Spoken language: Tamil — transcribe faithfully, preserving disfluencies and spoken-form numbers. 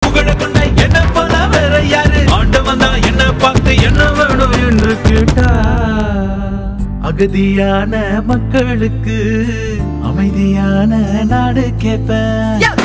புகழ கொண்ட என்ன போல வேற யாரு ஆண்டவன் தான் என்ன பார்த்து என்ன வேணும் என்று கேட்டா அகதியான மக்களுக்கு அமைதியான நாடு கேட்பேன்.